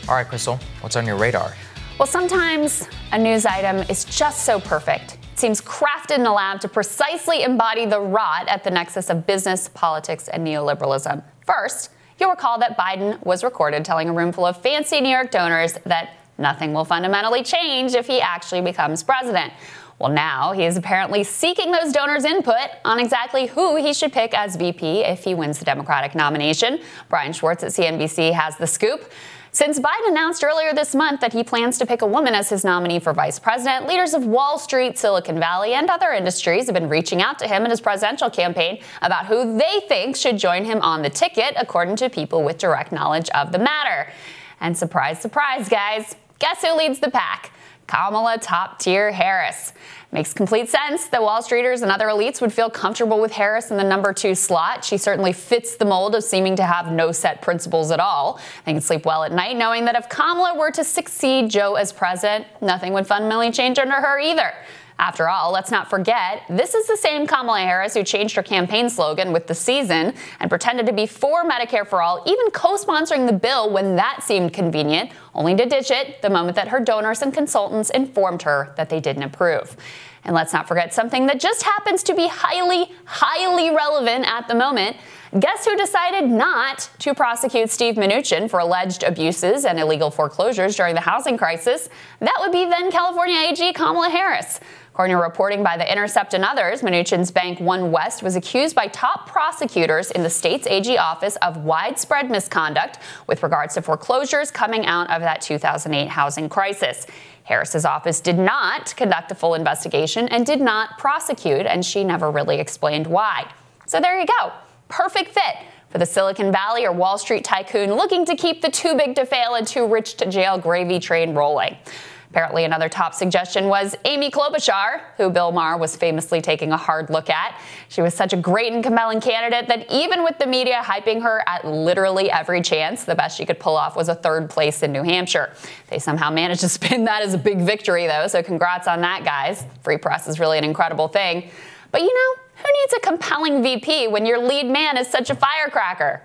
All right, Crystal, what's on your radar? Well, sometimes a news item is just so perfect. It seems crafted in a lab to precisely embody the rot at the nexus of business, politics, and neoliberalism. First, you'll recall that Biden was recorded telling a room full of fancy New York donors that nothing will fundamentally change if he actually becomes president. Well, now he is apparently seeking those donors' input on exactly who he should pick as VP if he wins the Democratic nomination. Brian Schwartz at CNBC has the scoop. Since Biden announced earlier this month that he plans to pick a woman as his nominee for vice president, leaders of Wall Street, Silicon Valley, and other industries have been reaching out to him in his presidential campaign about who they think should join him on the ticket, according to people with direct knowledge of the matter. And surprise, surprise, guys, guess who leads the pack? Kamala top-tier Harris. Makes complete sense that Wall Streeters and other elites would feel comfortable with Harris in the number 2 slot. She certainly fits the mold of seeming to have no set principles at all. They can sleep well at night knowing that if Kamala were to succeed Joe as president, nothing would fundamentally change under her either. After all, let's not forget, this is the same Kamala Harris who changed her campaign slogan with the season and pretended to be for Medicare for all, even co-sponsoring the bill when that seemed convenient, only to ditch it the moment that her donors and consultants informed her that they didn't approve. And let's not forget something that just happens to be highly, highly relevant at the moment. Guess who decided not to prosecute Steve Mnuchin for alleged abuses and illegal foreclosures during the housing crisis? That would be then California AG Kamala Harris. According to reporting by The Intercept and others, Mnuchin's bank OneWest was accused by top prosecutors in the state's AG office of widespread misconduct with regards to foreclosures coming out of that 2008 housing crisis. Harris's office did not conduct a full investigation and did not prosecute, and she never really explained why. So there you go. Perfect fit for the Silicon Valley or Wall Street tycoon looking to keep the too big to fail and too rich to jail gravy train rolling. Apparently, another top suggestion was Amy Klobuchar, who Bill Maher was famously taking a hard look at. She was such a great and compelling candidate that even with the media hyping her at literally every chance, the best she could pull off was a 3rd place in New Hampshire. They somehow managed to spin that as a big victory, though, so congrats on that, guys. Free press is really an incredible thing. But you know, who needs a compelling VP when your lead man is such a firecracker?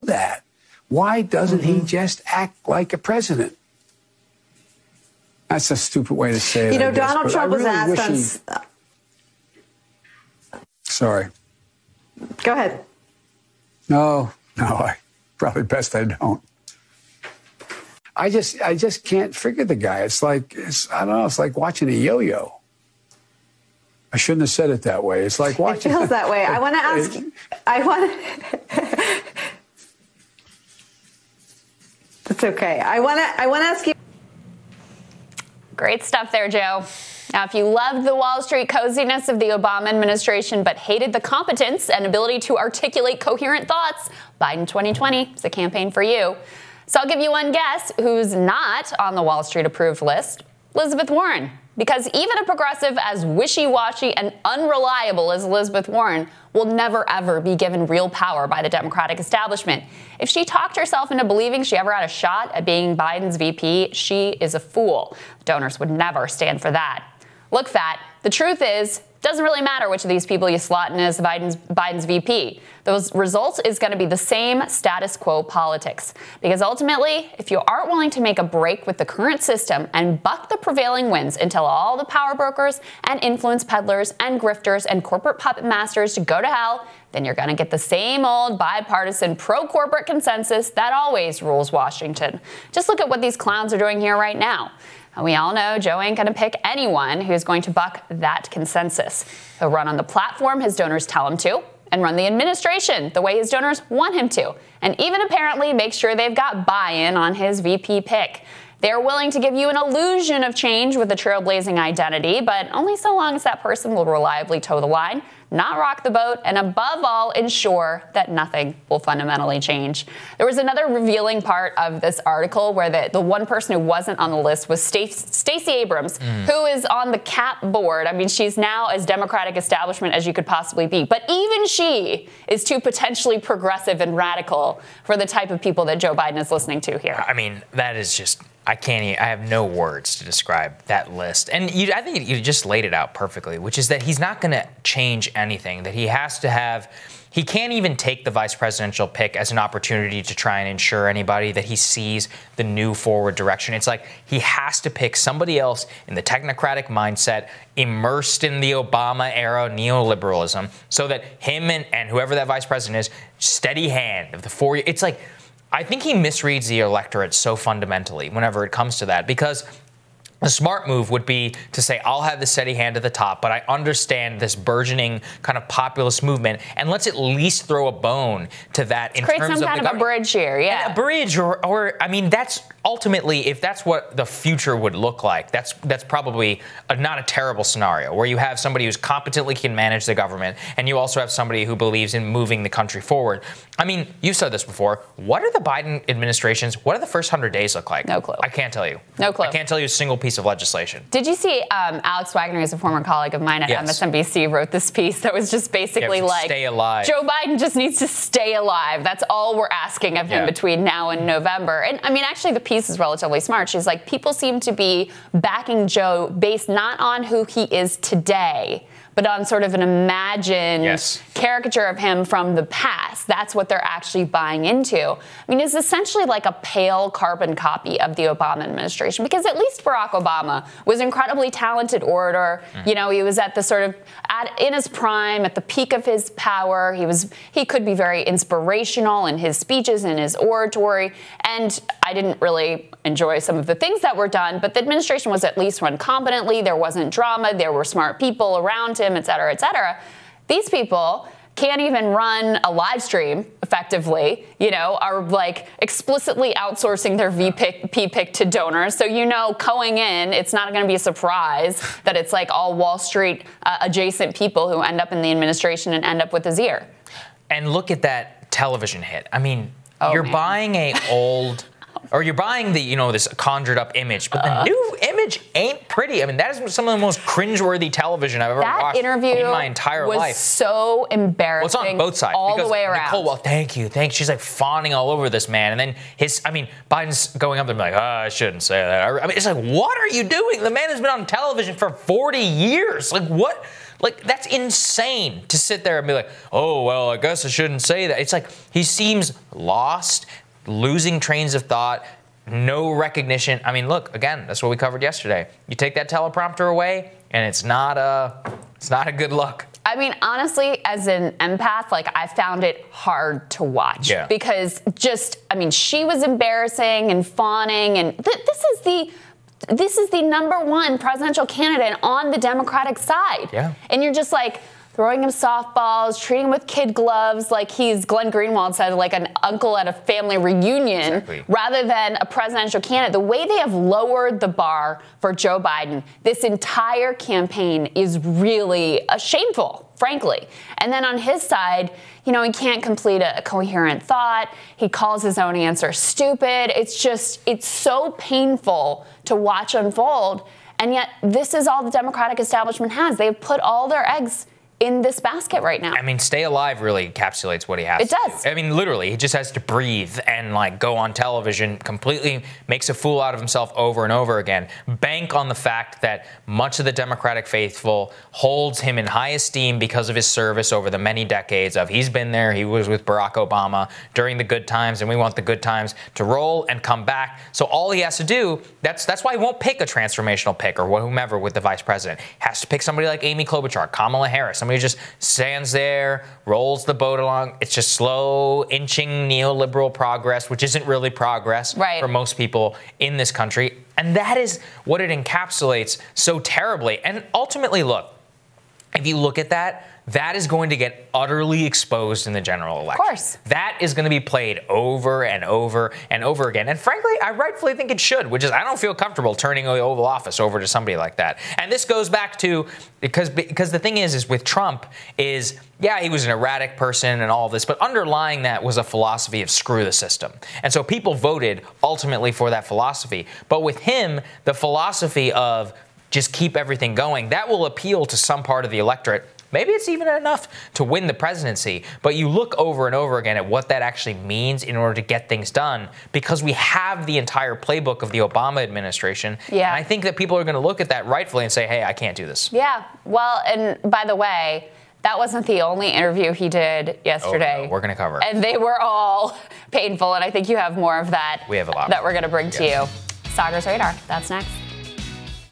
Why doesn't he just act like a president? That's a stupid way to say it. You know, Donald Trump was asked on... Sorry. Go ahead. No, probably best I don't. I just can't figure the guy. It's like, I don't know, it's like watching a yo-yo. I shouldn't have said it that way. It's like watching... It feels that way. I want to ask you... That's okay. I want to ask you... Great stuff there, Joe. Now, if you loved the Wall Street coziness of the Obama administration but hated the competence and ability to articulate coherent thoughts, Biden 2020 is the campaign for you. So I'll give you one guess who's not on the Wall Street approved list: Elizabeth Warren. Because even a progressive as wishy-washy and unreliable as Elizabeth Warren will never, ever be given real power by the Democratic establishment. If she talked herself into believing she ever had a shot at being Biden's VP, she is a fool. Donors would never stand for that. Look, Fat, the truth is, it doesn't really matter which of these people you slot in as Biden's VP. Those results is going to be the same status quo politics. Because ultimately, if you aren't willing to make a break with the current system and buck the prevailing winds and tell all the power brokers and influence peddlers and grifters and corporate puppet masters to go to hell, then you're going to get the same old bipartisan pro-corporate consensus that always rules Washington. Just look at what these clowns are doing here right now. And we all know Joe ain't going to pick anyone who's going to buck that consensus. He'll run on the platform his donors tell him to, and run the administration the way his donors want him to, and even apparently make sure they've got buy-in on his VP pick. They're willing to give you an illusion of change with a trailblazing identity, but only so long as that person will reliably toe the line, not rock the boat, and above all, ensure that nothing will fundamentally change. There was another revealing part of this article where the one person who wasn't on the list was Stacey Abrams, who is on the CAP board. I mean, she's now as Democratic establishment as you could possibly be. But even she is too potentially progressive and radical for the type of people that Joe Biden is listening to here. I mean, that is just... I have no words to describe that list. And I think you just laid it out perfectly, which is that he's not going to change anything, that he has to have he can't even take the vice presidential pick as an opportunity to try and ensure anybody that he sees the new forward direction. It's like he has to pick somebody else in the technocratic mindset, immersed in the Obama era neoliberalism, so that him and whoever that vice president is, steady hand of the 4 years. It's like, I think he misreads the electorate so fundamentally whenever it comes to that, because the smart move would be to say, I'll have the steady hand at the top, but I understand this burgeoning kind of populist movement, and let's at least throw a bone to that in Create terms some of kind of a bridge here, yeah. And a bridge, or I mean, that's ultimately, if that's what the future would look like, that's probably not a terrible scenario, where you have somebody who's competently can manage the government, and you also have somebody who believes in moving the country forward. I mean, you've said this before. What are the Biden administrations, what do the first 100 days look like? No clue. I can't tell you. No clue. I can't tell you a single piece of legislation. Did you see Alex Wagner, who's a former colleague of mine at MSNBC, wrote this piece that was just basically like, stay alive. Joe Biden just needs to stay alive. That's all we're asking of him between now and November. And I mean, actually, the piece is relatively smart. She's like, people seem to be backing Joe based not on who he is today, but on sort of an imagined caricature of him from the past. That's what they're actually buying into. I mean, it's essentially like a pale carbon copy of the Obama administration, because at least Barack Obama was an incredibly talented orator. You know, he was at the sort of, in his prime, at the peak of his power. He could be very inspirational in his speeches and his oratory. And I didn't really enjoy some of the things that were done, but the administration was at least run competently. There wasn't drama. There were smart people around him, et cetera, et cetera. These people can't even run a live stream effectively, you know, are like explicitly outsourcing their VP pick to donors. So, you know, going in, it's not going to be a surprise that it's like all Wall Street adjacent people who end up in the administration and end up with his ear. And look at that television hit. I mean, you're buying a old... Or you're buying the, you know, this conjured up image, but the new image ain't pretty. I mean, that is some of the most cringeworthy television I've ever watched in my entire life. That interview was so embarrassing. Well, it's on both sides. All the way around. Nicole, well, thank you. She's like fawning all over this man. And then Biden's going up there and like, I shouldn't say that. I mean, it's like, what are you doing? The man has been on television for 40 years. Like, what? Like, that's insane to sit there and be like, oh, well, I guess I shouldn't say that. It's like, he seems lost, losing trains of thought, no recognition. I mean, look, again, that's what we covered yesterday. You take that teleprompter away, and it's not a good look. I mean, honestly, as an empath, like, I found it hard to watch. Yeah. Because she was embarrassing and fawning, and this is the number one presidential candidate on the Democratic side. Yeah. And you're just like, throwing him softballs, treating him with kid gloves like he's, Glenn Greenwald said, like an uncle at a family reunion, rather than a presidential candidate. The way they have lowered the bar for Joe Biden, this entire campaign is really shameful, frankly. And then on his side, you know, he can't complete a coherent thought. He calls his own answer stupid. It's so painful to watch unfold. And yet this is all the Democratic establishment has. They've put all their eggs in this basket right now. I mean, stay alive really encapsulates what he has to do. It does. I mean, literally, he just has to breathe and, like, go on television, completely makes a fool out of himself over and over again. Bank on the fact that much of the Democratic faithful holds him in high esteem because of his service over the many decades of he's been there, he was with Barack Obama during the good times, and we want the good times to roll and come back. So all he has to do, that's why he won't pick a transformational pick or whomever with the vice president. He has to pick somebody like Amy Klobuchar, Kamala Harris, somebody who just stands there, rolls the boat along. It's just slow, inching neoliberal progress, which isn't really progress for most people in this country. And that is what it encapsulates so terribly. And ultimately, look, if you look at that, that is going to get utterly exposed in the general election. Of course. That is going to be played over and over and over again. And frankly, I rightfully think it should, which is I don't feel comfortable turning the Oval Office over to somebody like that. And this goes back to, because the thing is with Trump is, yeah, he was an erratic person and all of this, but underlying that was a philosophy of screw the system. And so people voted ultimately for that philosophy. But with him, the philosophy of just keep everything going, that will appeal to some part of the electorate. Maybe it's even enough to win the presidency, but you look over and over again at what that actually means in order to get things done, because we have the entire playbook of the Obama administration. Yeah. And I think that people are going to look at that rightfully and say, hey, I can't do this. Yeah. Well, and by the way, that wasn't the only interview he did yesterday. Oh, no, we're going to cover. And they were all painful, and I think you have more of that. We have a lot that we're going to bring to you. Sagar's Radar. That's next.